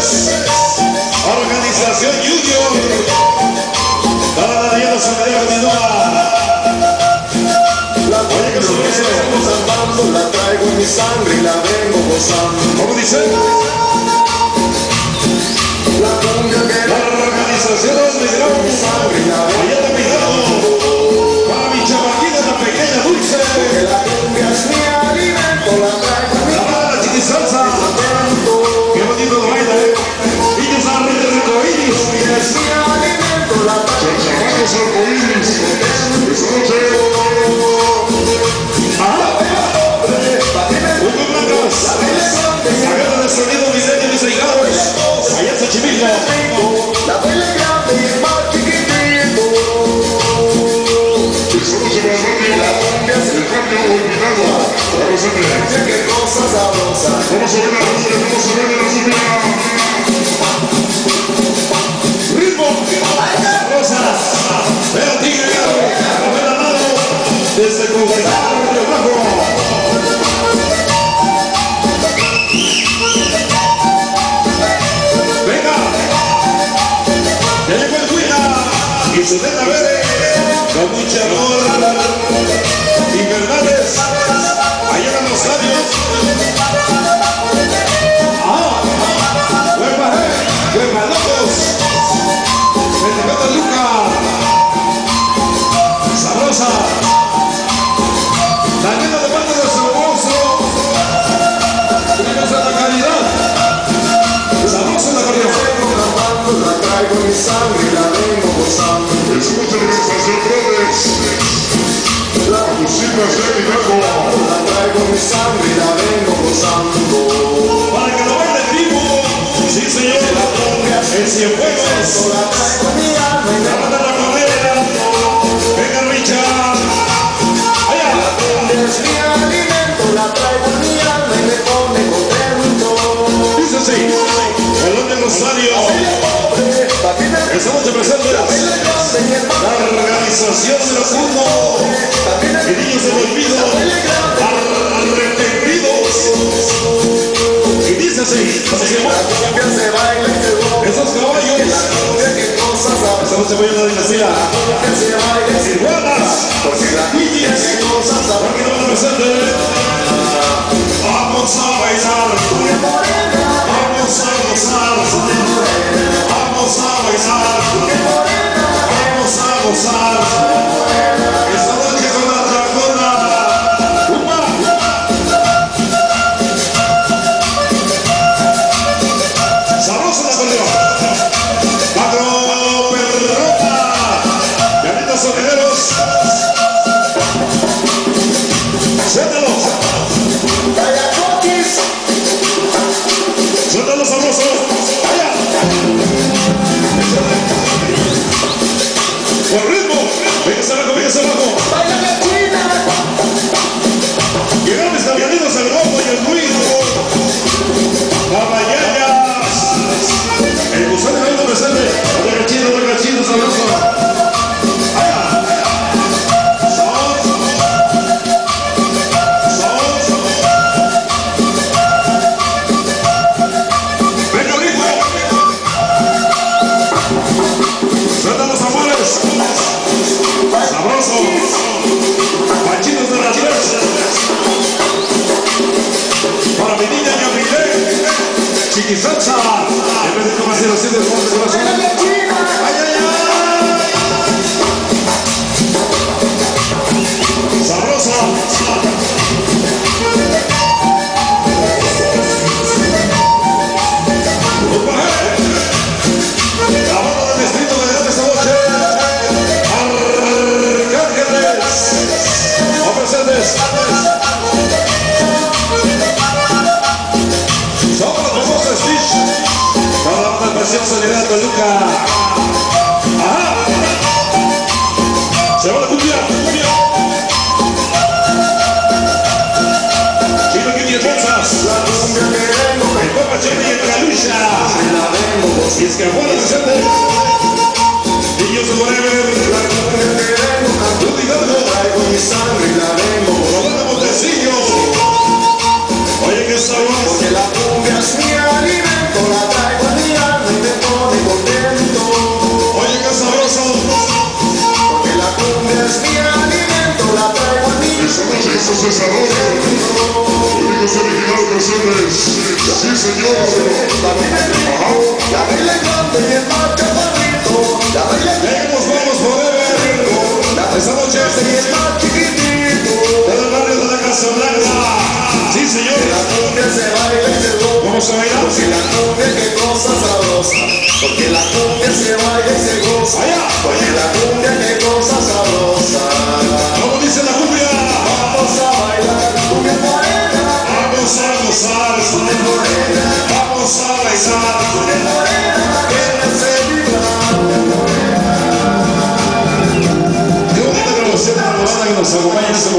Organización Junior. Toda la leyenda familiar continúa. Oye, que se vengo salvando, la traigo en mi sangre y la vengo gozando. ¿Cómo dice? La cumbia que la organización Negrón. mi sangre y la vengo Allá está pegado. Para mi chamaquita, la pequeña dulce. porque la cumbia es mi alimento, la traigo en mi La mala chiquisalsa. alimento. Qué bonito lo baila, niños arcoíris. Es mi alimento, la traigo en mi arcoíris. Esa noche. Hugo Blancas. Agarra el sonido milenio, mis ahijados. Allá en Xochimilco. la baila grande y el más chiquitito. Esa noche va a salir La cumbia es el cambio olvidado. Vamos a ver. qué cosa sabrosa. Vamos a ver la cumbia, vamos a ver la cumbia. Ritmo. Rosas. Veo tigre. Café la mano. Desde Congelar de Abajo. Venga. Ya llegó el Cuina. Y su nena verde. Con mucho amor y verdades. Ahí llegan los labios. ¡Hueva locos! ¡Festejo de Luca! ¡Sabrosa! La nena de parte de su monstruo. Una cosa de calidad. ¡Sabrosa la corrió! La traigo en mi sangre y la vengo gozando. Es mucha organización, brothers. La Cocinas de Chicago. la traigo en mi sangre y la vengo gozando. Para que lo baile en vivo. Sí, señor. En Cienfuegos. La traigo en mi alma y La banda raconera. Venga, Richard. Allá. la cumbia es mi alimento. La traigo en mi alma y me pone contento. Dice así. El hombre Rosario. Esta noche presente la organización de los mundos y niños del olvido arrepentidos. Y dice así, ¿cómo se llama? Esos caballos. Esta noche voy a la dinastía. Iguanas, Quillis, aquí no van a presente. Vamos a bailar, vamos a gozar, vamos a bailar, vamos a gozar. Esta noche con la dragona. Sabrosa la corrió. Macro Perrota. Llanitos sonideros. Suéltalo. Suéltalo sabroso. Allá. Con ritmo. Véngase abajo, véngase abajo. Llegaron mis campeonitos, el Rojo y el Ruido. Caballayas. El gusano de algo presente. Oiga chido, sabroso. Allá. Son. Venga, ritmo. Suelta los amores. Sabroso. Panchitos de las tres. Para mi niña Gabriel. Chiquisalsa. En vez de comercial, así de fondo de corazón. ¡Ay, ay, ay! Sabrosa. La banda del distrito de Grande esta noche. Arcángeles. No presentes. Somos los famosos Stitch. Para la banda preciosa de Grande Toluca. Ajá. Se va la cumbia. Chino que tiene fuerzas. El Copa Chile y el Calucha. Y es que afuera presente. Niños de Forever. Rudy Hidalgo. Roberto Montecillo. Oye, qué sabroso. Porque la cumbia es mi alimento, la traigo en mi original presentes. Sí, señor. Ajá. Ya baila grande y el más chaparrito. Ya baila Seguimos, vamos forever. Esta noche y el más chiquitito. del barrio de la Casa Blanca. Sí, señor. La cumbia se baila y se goza. Vamos a bailar. Porque la cumbia qué cosa sabrosa. Porque la cumbia se baila y se goza. Allá. Porque la cumbia qué cosa sabrosa. ¿Cómo dice la cumbia? Vamos a bailar cumbia morena. Vamos a gozar. Cumbia morena. Vamos a bailar. Cumbia morena. Que me hace vibrar. Qué bonita grabación de la banda que nos acompaña en este momento.